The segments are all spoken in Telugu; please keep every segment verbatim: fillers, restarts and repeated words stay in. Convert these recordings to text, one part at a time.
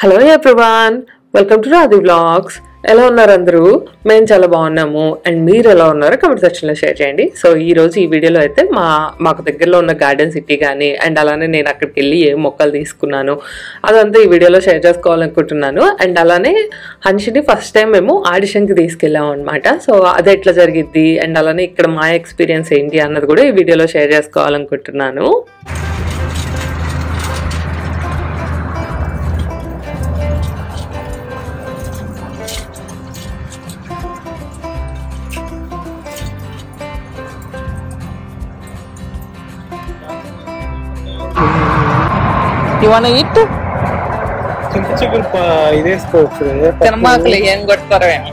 Hello everyone, welcome to Radhi vlogs. ఎలా ఉన్నారు అందరూ? మేము చాలా బాగున్నాము. అండ్ మీరు ఎలా ఉన్నారో కమెంట్ సెక్షన్లో షేర్ చేయండి. సో ఈ రోజు ఈ వీడియోలో అయితే మా మాకు దగ్గరలో ఉన్న గార్డెన్ సిటీ కానీ అండ్ అలానే నేను అక్కడికి వెళ్ళి ఏ మొక్కలు తీసుకున్నాను అదంతా ఈ వీడియోలో షేర్ చేసుకోవాలనుకుంటున్నాను. అండ్ అలానే హన్షిని ఫస్ట్ టైం మేము ఆడిషన్కి తీసుకెళ్ళాము అనమాట. సో అది ఎట్లా జరిగిద్ది అండ్ అలానే ఇక్కడ మా ఎక్స్పీరియన్స్ ఏంటి అన్నది కూడా ఈ వీడియోలో షేర్ చేసుకోవాలనుకుంటున్నాను. You wanna eat? చిక్కుడు ఇదేసుకోవచ్చు తినమాకలి ఏం కొట్టుకోరవేమో.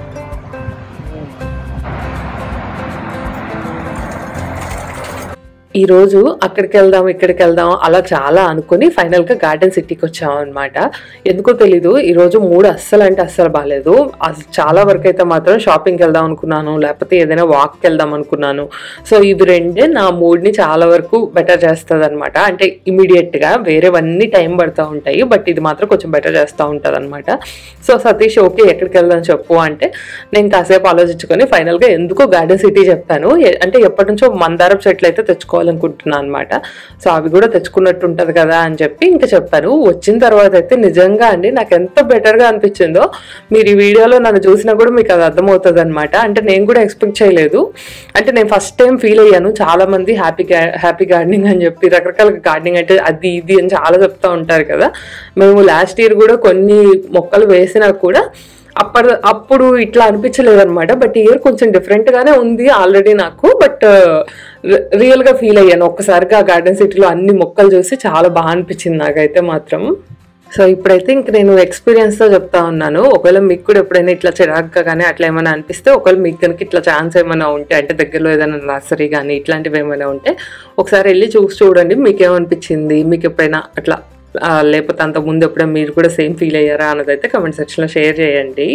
ఈ రోజు అక్కడికి వెళ్దాం ఇక్కడికి వెళ్దాం అలా చాలా అనుకుని ఫైనల్గా గార్డెన్ సిటీకి వచ్చాము అనమాట. ఎందుకో తెలీదు ఈరోజు మూడు అస్సలు అంటే అస్సలు బాగాలేదు. చాలా వరకు అయితే మాత్రం షాపింగ్కి వెళ్దాం అనుకున్నాను, లేకపోతే ఏదైనా వాక్కి వెళ్దాం అనుకున్నాను. సో ఇవి రెండే నా మూడ్ని చాలా వరకు బెటర్ చేస్తుంది అనమాట. అంటే ఇమీడియట్గా వేరేవన్నీ టైం పడుతూ ఉంటాయి, బట్ ఇది మాత్రం కొంచెం బెటర్ చేస్తూ ఉంటుంది అనమాట. సో సతీష్ ఓకే ఎక్కడికి వెళ్దాం చెప్పు అంటే నేను కాసేపు ఆలోచించుకొని ఫైనల్గా ఎందుకో గార్డెన్ సిటీ చెప్పాను. అంటే ఎప్పటి నుంచో మందారం చెట్లు అయితే తెచ్చుకోవాలి అనుకుంటున్నాను అనమాట. సో అవి కూడా తెచ్చుకున్నట్టు ఉంటుంది కదా అని చెప్పి ఇంకా చెప్పాను. వచ్చిన తర్వాత అయితే నిజంగా అండి నాకు ఎంత బెటర్గా అనిపించిందో మీరు ఈ వీడియోలో నన్ను చూసినా కూడా మీకు అది అర్థమవుతుంది అనమాట. అంటే నేను కూడా ఎక్స్పెక్ట్ చేయలేదు. అంటే నేను ఫస్ట్ టైం ఫీల్ అయ్యాను. చాలా మంది హ్యాపీ హ్యాపీ గార్డెనింగ్ అని చెప్పి రకరకాల గార్డెనింగ్ అంటే అది ఇది అని చాలా చెప్తూ ఉంటారు కదా. మేము లాస్ట్ ఇయర్ కూడా కొన్ని మొక్కలు వేసినా కూడా అప్పటి అప్పుడు ఇట్లా అనిపించలేదు అనమాట. బట్ ఇయర్ కొంచెం డిఫరెంట్గానే ఉంది ఆల్రెడీ నాకు. బట్ రియల్గా ఫీల్ అయ్యాను ఒక్కసారిగా గార్డెన్ సిటీలో అన్ని మొక్కలు చూసి చాలా బాగా అనిపించింది నాకైతే మాత్రం. సో ఇప్పుడైతే ఇంక నేను ఎక్స్పీరియన్స్తో చెప్తా ఉన్నాను. ఒకవేళ మీకు కూడా ఎప్పుడైనా ఇట్లా చిరాగ్గా కానీ అట్లా ఏమైనా అనిపిస్తే, ఒకవేళ మీకు కనుక ఇట్లా ఛాన్స్ ఏమైనా ఉంటే అంటే దగ్గరలో ఏదైనా నర్సరీ కానీ ఇట్లాంటివి ఏమైనా ఉంటే ఒకసారి వెళ్ళి చూసి చూడండి మీకేమనిపించింది. మీకు ఎప్పుడైనా అట్లా లేకపోతే అంత ముందు ఎప్పుడైనా మీరు కూడా సేమ్ ఫీల్ అయ్యారా అన్నదైతే కమెంట్ సెక్షన్లో షేర్ చేయండి.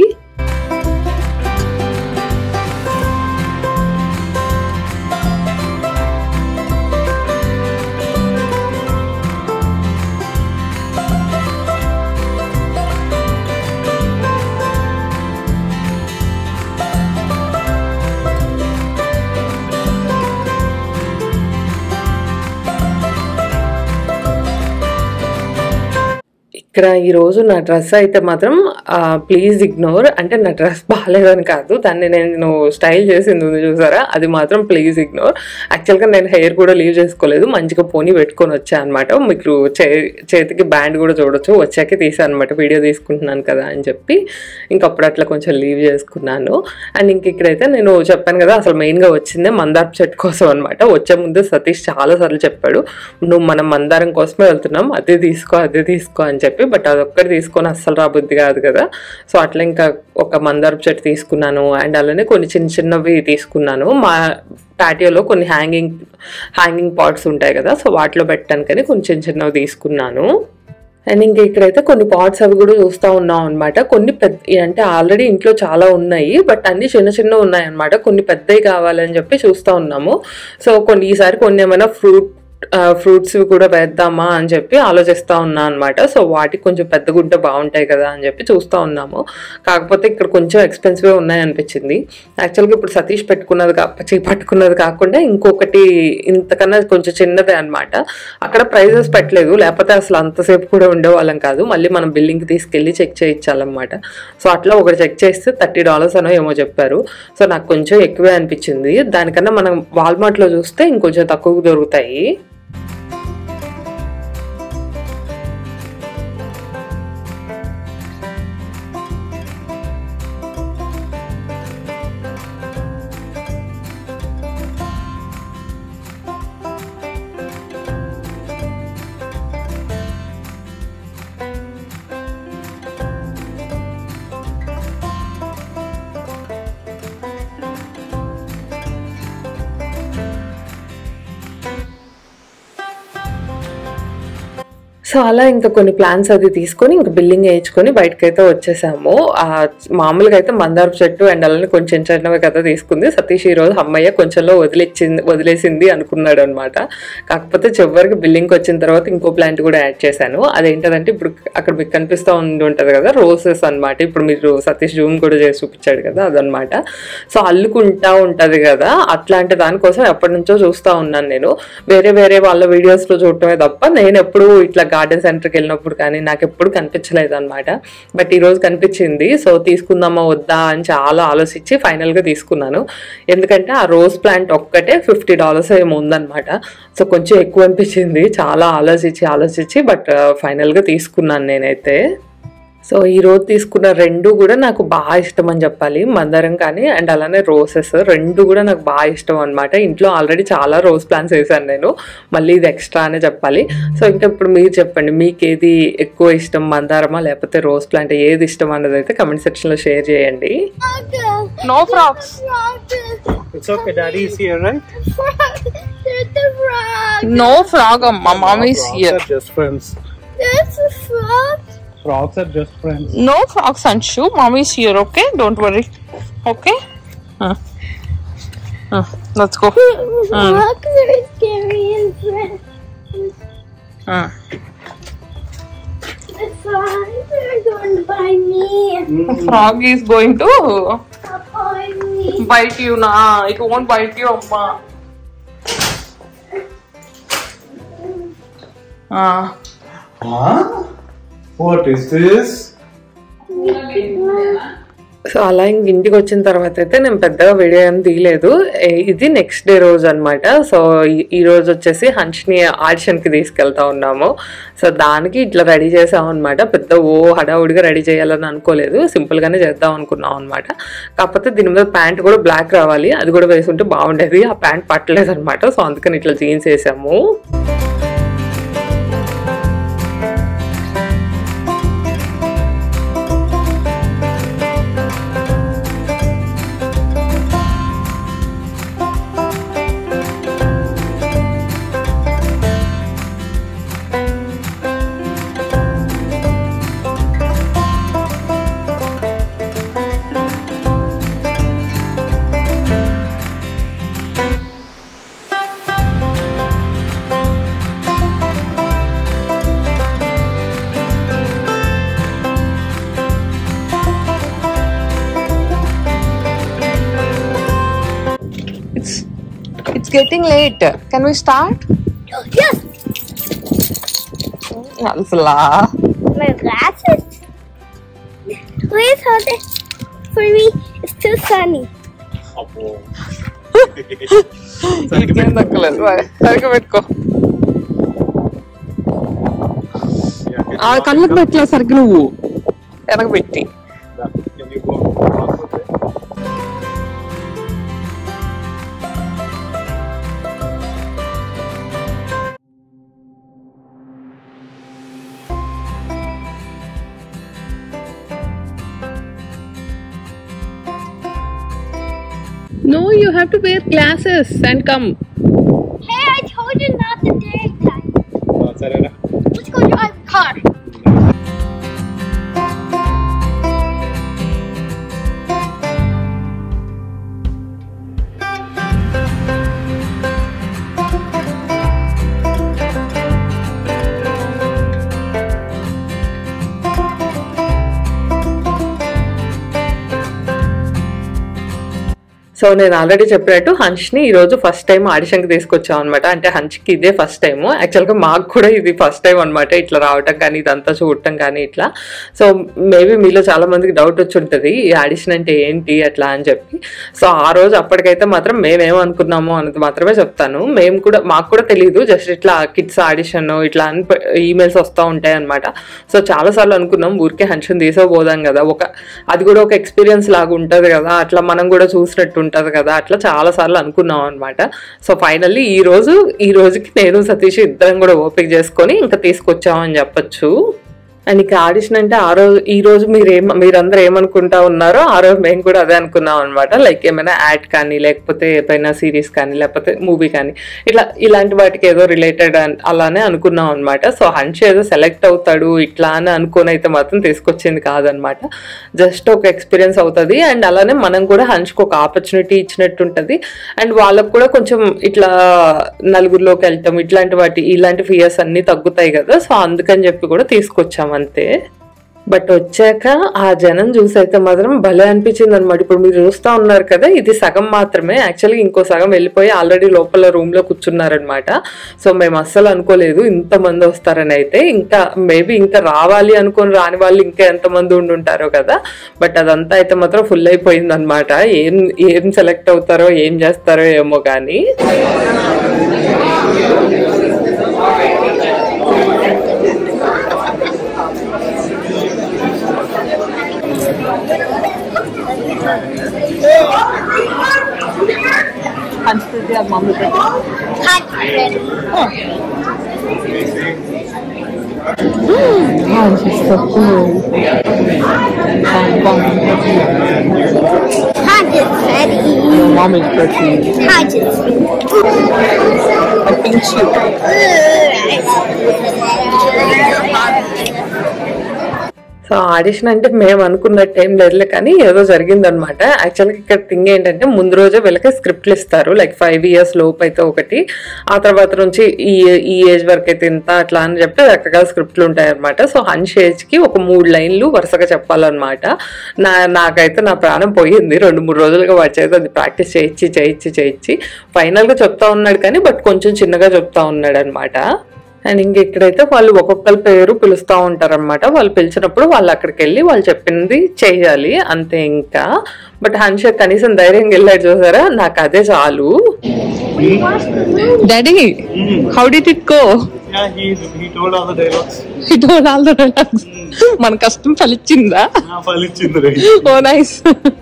ఇక్కడ ఈరోజు నా డ్రెస్ అయితే మాత్రం ప్లీజ్ ఇగ్నోర్. అంటే నా డ్రెస్ బాగాలేదని కాదు, దాన్ని నేను స్టైల్ చేసింది ఉంది చూసారా, అది మాత్రం ప్లీజ్ ఇగ్నోర్. యాక్చువల్గా నేను హెయిర్ కూడా లీవ్ చేసుకోలేదు, మంచిగా పోనీ పెట్టుకొని వచ్చాను అనమాట. మీకు చే చేతికి బ్యాండ్ కూడా చూడొచ్చు, వచ్చాకే తీసాను అనమాట వీడియో తీసుకుంటున్నాను కదా అని చెప్పి. ఇంకప్పుడు అట్లా కొంచెం లీవ్ చేసుకున్నాను. అండ్ ఇంక ఇక్కడైతే నేను చెప్పాను కదా అసలు మెయిన్గా వచ్చిందే మందారం చెట్టు కోసం అనమాట. వచ్చే ముందు సతీష్ చాలాసార్లు చెప్పాడు నువ్వు మనం మందారం కోసమే వెళ్తున్నాం, అదే తీసుకో అదే తీసుకో అని చెప్పి. బట్ అదొక్కటి తీసుకొని అస్సలు రాబుద్ది కాదు కదా. సో అట్లా ఇంకా ఒక మందారపు చెట్టు తీసుకున్నాను. అండ్ అలానే కొన్ని చిన్న చిన్నవి తీసుకున్నాను. మా ప్యాటియోలో కొన్ని హ్యాంగింగ్ హ్యాంగింగ్ పాట్స్ ఉంటాయి కదా, సో వాటిలో పెట్టడానికని కొన్ని చిన్న చిన్నవి తీసుకున్నాను. అండ్ ఇంకా ఇక్కడైతే కొన్ని పాట్స్ అవి కూడా చూస్తూ ఉన్నాం అనమాట. కొన్ని పెద్ద అంటే ఆల్రెడీ ఇంట్లో చాలా ఉన్నాయి, బట్ అన్ని చిన్న చిన్న ఉన్నాయి అనమాట. కొన్ని పెద్దవి కావాలని చెప్పి చూస్తూ ఉన్నాము. సో కొన్ని ఈసారి కొన్ని ఏమైనా ఫ్రూట్ ఫ్రూట్స్ కూడా వేద్దామా అని చెప్పి ఆలోచిస్తూ ఉన్నా అనమాట. సో వాటికి కొంచెం పెద్దగా ఉంటే బాగుంటాయి కదా అని చెప్పి చూస్తూ ఉన్నాము. కాకపోతే ఇక్కడ కొంచెం ఎక్స్పెన్సివ్ ఉన్నాయి అనిపించింది. యాక్చువల్గా ఇప్పుడు సతీష్ పెట్టుకున్నది కా పట్టుకున్నది కాకుండా ఇంకొకటి ఇంతకన్నా కొంచెం చిన్నదే అనమాట. అక్కడ ప్రైజెస్ పెట్టలేదు, లేకపోతే అసలు అంతసేపు కూడా ఉండేవాళ్ళం కాదు. మళ్ళీ మనం బిల్లింగ్కి తీసుకెళ్ళి చెక్ చేయించాలన్నమాట. సో అట్లా ఒకటి చెక్ చేస్తే థర్టీ డాలర్స్ అనో ఏమో చెప్పారు. సో నాకు కొంచెం ఎక్కువే అనిపించింది. దానికన్నా మనం వాల్మార్ట్లో చూస్తే ఇంకొంచెం తక్కువ దొరుకుతాయి. సో అలా ఇంకా కొన్ని ప్లాన్స్ అది తీసుకొని ఇంకా బిల్లింగ్ వేయించుకొని బయటకైతే వచ్చేసాము. మామూలుగా అయితే మందారపు చెట్టు అండ్ అలానే కొంచెం చిన్నవి కదా తీసుకుంది. సతీష్ ఈ రోజు అమ్మయ్య కొంచెంలో వదిలేసింది వదిలేసింది అనుకున్నాడు అనమాట. కాకపోతే చివరికి బిల్లింగ్కి వచ్చిన తర్వాత ఇంకో ప్లాంట్ కూడా యాడ్ చేశాను. అదేంటంటే ఇప్పుడు అక్కడ మీకు కనిపిస్తూ ఉండి ఉంటుంది కదా రోజెస్ అనమాట. ఇప్పుడు మీరు సతీష్ జూమ్ కూడా చేసి చూపించాడు కదా అదనమాట. సో అల్లుకుంటా ఉంటుంది కదా, అట్లాంటి దానికోసం ఎప్పటి నుంచో చూస్తూ ఉన్నాను నేను. వేరే వేరే వాళ్ళ వీడియోస్లో చూడటమే తప్ప నేను ఎప్పుడు ఇట్లా గార్డెన్ సెంటర్కి వెళ్ళినప్పుడు కానీ నాకు ఎప్పుడు కనిపించలేదు అనమాట. బట్ ఈరోజు కనిపించింది. సో తీసుకుందామా వద్దా అని చాలా ఆలోచించి ఫైనల్గా తీసుకున్నాను. ఎందుకంటే ఆ రోజ్ ప్లాంట్ ఒక్కటే ఫిఫ్టీ డాలర్స్ ఏమో ఉందన్నమాట. సో కొంచెం ఎక్కువ అనిపించింది, చాలా ఆలోచించి ఆలోచించి బట్ ఫైనల్గా తీసుకున్నాను నేనైతే. సో ఈరోజు తీసుకున్న రెండు కూడా నాకు బాగా ఇష్టం అని చెప్పాలి. మందారం కానీ అండ్ అలానే రోసెస్ రెండు కూడా నాకు బాగా ఇష్టం అనమాట. ఇంట్లో ఆల్రెడీ చాలా రోజ్ ప్లాంట్స్ వేసాను నేను, మళ్ళీ ఇది ఎక్స్ట్రా అనే చెప్పాలి. సో ఇంకా ఇప్పుడు మీరు చెప్పండి, మీకు ఏది ఎక్కువ ఇష్టం, మందారమా లేకపోతే రోజ్ ప్లాంట్, ఏది ఇష్టం అన్నది అయితే కమెంట్ సెక్షన్లో షేర్ చేయండి. No frogs. It's okay, daddy is here, right? There's a frog. No frog, amma. Mommy is Frogs here. are just friends. There's a frog. Frogs are just friends. No frogs, Anshu. Mommy is here, okay? Don't worry. Okay? Uh. Uh, let's go. Frogs are scary and friends. Uh. The frogs are going to bite me. The frog is going to Bite me. bite you, na. It won't bite you, amma. Ah. Huh? What is this? So అలా ఇంక ఇంటికి వచ్చిన తర్వాత అయితే నేను పెద్దగా వీడియో ఏం తీయలేదు. ఇది నెక్స్ట్ డే రోజు అనమాట. సో ఈ రోజు వచ్చేసి హన్ష్ని ఆడిషన్కి తీసుకెళ్తా ఉన్నాము. సో దానికి ఇట్లా రెడీ చేసాం అనమాట. పెద్ద ఓ హడావుడిగా రెడీ చేయాలని అనుకోలేదు, సింపుల్గానే చేద్దాం అనుకున్నాం అనమాట. కాకపోతే దీని మీద ప్యాంట్ కూడా బ్లాక్ రావాలి, అది కూడా వేసుకుంటే బాగుండేది. ఆ ప్యాంట్ పట్టలేదు అనమాట. సో అందుకని ఇట్లా జీన్స్ వేసాము. It's it's getting late. Can we start? Yes. Alfla. My glasses. Please hold it for me. It's too sunny. ఇకేం దక్కలేదు. సరిగ్గా పెట్టుకో. ఆ కళ్ళకు పెట్టలే సరిగ్గా నువ్వు వెనక పెట్టి. Can you go across with it? No, you have to wear glasses and come. Hey, I told you not to daytime. Oh, Sarah. Let's go drive the car. So నేను ఆల్రెడీ చెప్పినట్టు హన్ష్ని ఈరోజు ఫస్ట్ టైం ఆడిషన్కి తీసుకొచ్చాం అనమాట. అంటే హన్ష్కి ఇదే ఫస్ట్ టైము, యాక్చువల్గా మాకు కూడా ఇది ఫస్ట్ టైం అనమాట ఇట్లా రావటం కానీ ఇదంతా చూడటం కానీ ఇట్లా. సో మేబీ మీలో చాలా మందికి డౌట్ వచ్చి ఉంటుంది ఈ ఆడిషన్ అంటే ఏంటి అట్లా అని చెప్పి. సో ఆ రోజు అప్పటికైతే మాత్రం మేమేమనుకున్నాము అన్నది మాత్రమే చెప్తాను. మేము కూడా మాకు కూడా తెలియదు, జస్ట్ ఇట్లా కిడ్స్ ఆడిషన్ ఇట్లా అని ఈమెయిల్స్ వస్తూ ఉంటాయి అనమాట. సో చాలాసార్లు అనుకున్నాం ఊరికే హన్షన్ తీసుకోపోదాం కదా, ఒక అది కూడా ఒక ఎక్స్పీరియన్స్ లాగా ఉంటుంది కదా, అట్లా మనం కూడా చూసినట్టు ఉంటుంది కదా, అట్లా చాలా సార్లు అనుకున్నాం అనమాట. సో ఫైనల్లీ ఈ రోజు ఈ రోజుకి నేను సతీష్ ఇద్దరం కూడా ఓపిక చేసుకొని ఇంకా తీసుకొచ్చామని చెప్పచ్చు. అండ్ ఇక ఆడిషన్ అంటే ఆ రోజు ఈ రోజు మీరు ఏం మీరందరూ ఏమనుకుంటా ఉన్నారో ఆ రోజు మేము కూడా అదే అనుకున్నాం అనమాట. లైక్ ఏమైనా యాడ్ కానీ లేకపోతే ఏదైనా సిరీస్ కానీ లేకపోతే మూవీ కానీ ఇట్లా ఇలాంటి వాటికి ఏదో రిలేటెడ్ అలానే అనుకున్నాం అనమాట. సో హన్ష్ ఏదో సెలెక్ట్ అవుతాడు ఇట్లా అని అనుకుని అయితే మాత్రం తీసుకొచ్చింది కాదనమాట. జస్ట్ ఒక ఎక్స్పీరియన్స్ అవుతుంది అండ్ అలానే మనం కూడా హన్ష్కి ఒక ఆపర్చునిటీ ఇచ్చినట్టు ఉంటుంది. అండ్ వాళ్ళకు కూడా కొంచెం ఇట్లా నలుగురిలోకి వెళ్తాం ఇట్లాంటి వాటి ఇలాంటి ఫియర్స్ అన్నీ తగ్గుతాయి కదా. సో అందుకని చెప్పి కూడా తీసుకొచ్చాం అంతే. బట్ వచ్చాక ఆ జనం చూసైతే మాత్రం భలే అనిపించింది అనమాట. ఇప్పుడు మీరు చూస్తూ ఉన్నారు కదా ఇది సగం మాత్రమే, యాక్చువల్గా ఇంకో సగం వెళ్ళిపోయి ఆల్రెడీ లోపల రూమ్లో కూర్చున్నారనమాట. సో మేము అస్సలు అనుకోలేదు ఇంతమంది వస్తారని అయితే. ఇంకా మేబీ ఇంకా రావాలి అనుకొని రాని వాళ్ళు ఇంకా ఎంతమంది ఉండి ఉంటారో కదా. బట్ అదంతా అయితే మాత్రం ఫుల్ అయిపోయింది అనమాట. ఏం ఏం సెలెక్ట్ అవుతారో ఏం చేస్తారో ఏమో కానీ. Consider your mom with it. Oh, she's so cool. Hot is ready. Your mom is pretty. Hot is I pinch you. So audition అంటే మేము అనుకున్నట్టు ఏం లేదులే కానీ ఏదో జరిగిందనమాట. యాక్చువల్గా ఇక్కడ థింగ్ ఏంటంటే ముందు రోజే వీళ్ళకి స్క్రిప్ట్లు ఇస్తారు. లైక్ ఫైవ్ ఇయర్స్ లోపు అయితే ఒకటి, ఆ తర్వాత నుంచి ఈ ఈ ఏజ్ వరకు అయితే ఇంత అట్లా అని చెప్పి రకరకాల స్క్రిప్ట్లు ఉంటాయి అనమాట. సో హన్ష్ ఏజ్కి ఒక మూడు లైన్లు వరుసగా చెప్పాలన్నమాట. నా నాకైతే నా ప్రాణం పోయింది. రెండు మూడు రోజులుగా వాడి చేత అది ప్రాక్టీస్ చేయించి చేయించి చేయించి ఫైనల్గా చెప్తా ఉన్నాడు కానీ బట్ కొంచెం చిన్నగా చెప్తా ఉన్నాడు అనమాట. అండ్ ఇంక ఇక్కడైతే వాళ్ళు ఒక్కొక్కరి పేరు పిలుస్తూ ఉంటారనమాట. వాళ్ళు పిలిచినప్పుడు వాళ్ళు అక్కడికి వెళ్ళి వాళ్ళు చెప్పింది చేయాలి అంతే ఇంకా. బట్ హన్ష్ కనీసం ధైర్యంగా వెళ్ళాడు చూసారా, నాకు అదే చాలు. Daddy, how did it go? Yeah, he he told all the dialogues. He told all the dialogues. మన కష్టం ఫలించిందా? ఫలించింది. Oh, nice.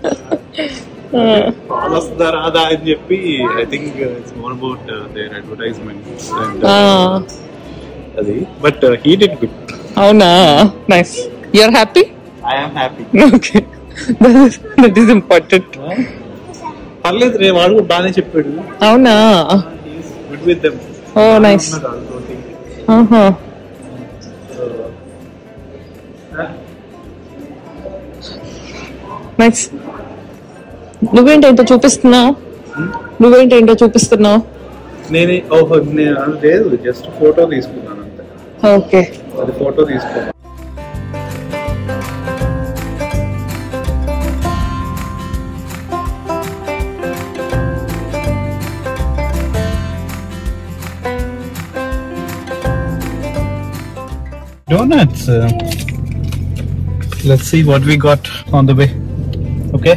వస్తారా అదా అని చెప్పి I think it's more about their advertisement అది. But he did good. అవునా, nice. You are happy? I am happy. Okay, that is important. పర్లేదు రే, వాడు కూడా బాగానే చెప్పాడు. అవునా, good with them. Oh nice. ఆహా, నైస్. నువ్వేంటి ఏంటో చూపిస్తున్నావు? నువ్వేంటి ఏంటో చూపిస్తున్నావు? నేనే ఓహో నేను లేదు, జస్ట్ ఫోటో తీసుకున్నాను అంతే. ఓకే, అది ఫోటో తీసుకున్నాను. Donuts. Uh, let's see what we got on the way. Okay.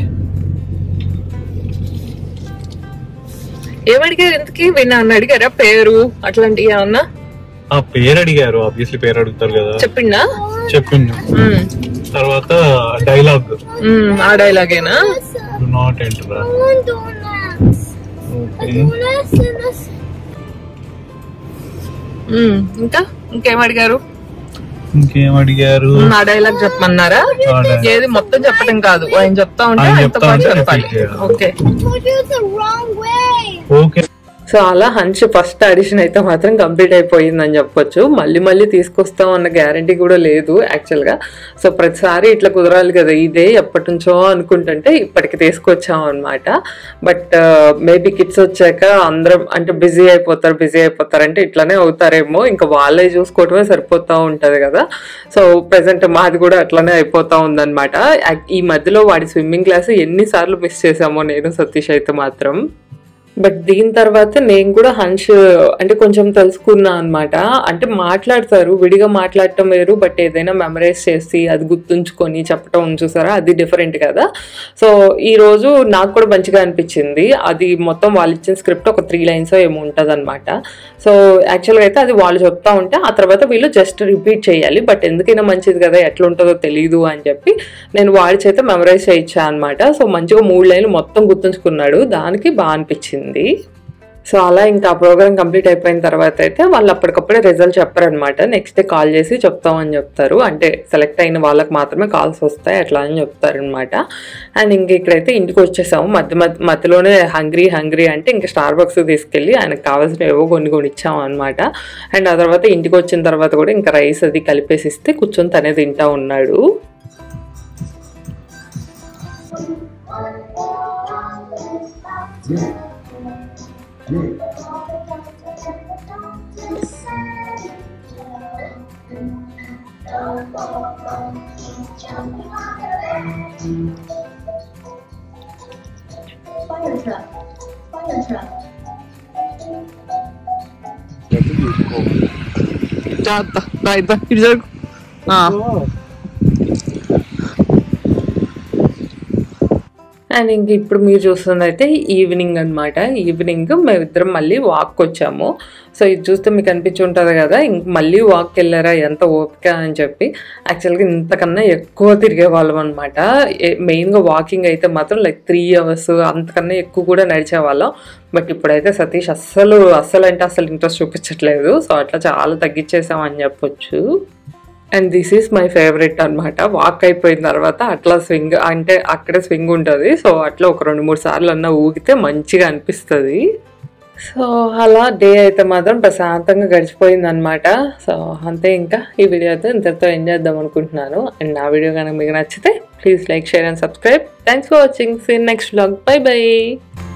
ఏమడిగారు ఇంతకీ? విన్నా అన్న అడిగారా పేరు అట్లాంటివి ఏమన్నా? ఆ పేరు అడిగారు, ఆబ్వియస్లీ పేరు అడుగుతారు కదా. చెప్పిండా? చెప్పిండు. తర్వాత డైలాగ్, ఆ డైలాగేనా? Do not enter. ఇంకా ఇంకేం అడిగారు? ఇంకేం అడిగారు? ఆ డైలాగ్ చెప్పమన్నారా? ఏది మొత్తం చెప్పడం కాదు, ఆయన చెప్తా ఉంటే ఆయనతో పాటు చెప్పాలి. Okay okay. సో అలా హన్ష్ ఫస్ట్ ఆడిషన్ అయితే మాత్రం కంప్లీట్ అయిపోయిందని చెప్పొచ్చు. మళ్ళీ మళ్ళీ తీసుకొస్తాం అన్న గ్యారంటీ కూడా లేదు యాక్చువల్గా. సో ప్రతిసారి ఇట్లా కుదరాలి కదా, ఇదే ఎప్పటి నుంచో అనుకుంటుంటే ఇప్పటికి తీసుకొచ్చాం అనమాట. బట్ మేబీ కిడ్స్ వచ్చాక అందరం అంటే బిజీ అయిపోతారు బిజీ అయిపోతారు అంటే ఇట్లానే అవుతారేమో, ఇంకా వాళ్ళే చూసుకోవటమే సరిపోతూ ఉంటుంది కదా. సో ప్రెసెంట్ మాది కూడా అట్లానే అయిపోతూ ఉందన్నమాట. ఈ మధ్యలో వాడి స్విమ్మింగ్ క్లాస్ ఎన్నిసార్లు మిస్ చేసామో నేను సతీష్ అయితే మాత్రం. బట్ దీని తర్వాత నేను కూడా హన్ష్ అంటే కొంచెం తెలుసుకున్నా అనమాట. అంటే మాట్లాడతారు, విడిగా మాట్లాడటం వేరు, బట్ ఏదైనా మెమరైజ్ చేసి అది గుర్తుంచుకొని చెప్పటం చూసారా, అది డిఫరెంట్ కదా. సో ఈరోజు నాకు కూడా మంచిగా అనిపించింది. అది మొత్తం వాళ్ళు ఇచ్చిన స్క్రిప్ట్ ఒక త్రీ లైన్స్ ఏమో ఉంటుంది అనమాట. సో యాక్చువల్గా అయితే అది వాళ్ళు చెప్తా ఉంటే ఆ తర్వాత వీళ్ళు జస్ట్ రిపీట్ చేయాలి. బట్ ఎందుకైనా మంచిది కదా, ఎట్లా ఉంటుందో తెలీదు అని చెప్పి నేను వాడి చేత మెమరైజ్ చేయించా అనమాట. సో మంచిగా మూడు లైన్లు మొత్తం గుర్తుంచుకున్నాడు, దానికి బాగా అనిపించింది. సో అలా ఇంకా ఆ ప్రోగ్రామ్ కంప్లీట్ అయిపోయిన తర్వాత అయితే వాళ్ళు అప్పటికప్పుడే రిజల్ట్ చెప్పారనమాట. నెక్స్ట్ డే కాల్ చేసి చెప్తామని చెప్తారు, అంటే సెలెక్ట్ అయిన వాళ్ళకి మాత్రమే కాల్స్ వస్తాయి అట్లా అని చెప్తారనమాట. అండ్ ఇంక ఇక్కడైతే ఇంటికి వచ్చేసాము. మధ్య మధ్య మధ్యలోనే హంగ్రీ హంగ్రీ అంటే ఇంకా స్టార్ బక్స్ తీసుకెళ్ళి ఆయనకు కావాల్సిన ఏవో కొన్ని కొని ఇచ్చాము అనమాట. అండ్ ఆ తర్వాత ఇంటికి వచ్చిన తర్వాత కూడా ఇంకా రైస్ అది కలిపేసి ఇస్తే కూర్చొని తనే తింటా ఉన్నాడు. Fire truck. Fire truck. జాగ్రత్త రైట్ ఇటు జరుగు. అండ్ ఇంక ఇప్పుడు మీరు చూస్తుంది అయితే ఈవినింగ్ అనమాట. ఈవినింగ్ మేమిద్దరం మళ్ళీ వాక్ వచ్చాము. సో ఇది చూస్తే మీకు అనిపించి ఉంటుంది కదా, ఇంక మళ్ళీ వాక్కి వెళ్ళారా ఎంత ఓపిక అని చెప్పి. యాక్చువల్గా ఇంతకన్నా ఎక్కువ తిరిగే వాళ్ళం అనమాట. మెయిన్గా వాకింగ్ అయితే మాత్రం లైక్ త్రీ అవర్స్ అంతకన్నా ఎక్కువ కూడా నడిచేవాళ్ళం. బట్ ఇప్పుడైతే సతీష్ అస్సలు అస్సలు అంటే అస్సలు ఇంట్రెస్ట్ చూపించట్లేదు. సో అట్లా చాలా తగ్గించేసామని చెప్పొచ్చు. And this is my favourite అనమాట. వాక్ అయిపోయిన తర్వాత అట్లా స్వింగ్ అంటే అక్కడే స్వింగ్ ఉంటుంది. సో అట్లా ఒక రెండు మూడు సార్లు అన్నా ఊగితే మంచిగా అనిపిస్తుంది. సో అలా డే అయితే మాత్రం ప్రశాంతంగా గడిచిపోయింది అనమాట. సో అంతే, ఇంకా ఈ వీడియో అయితే ఇంతతో ఎంజాయ్ చేద్దాం అనుకుంటున్నాను. అండ్ నా వీడియో కనుక మీకు నచ్చితే please like, share and subscribe. Thanks for watching. See next vlog. Bye by.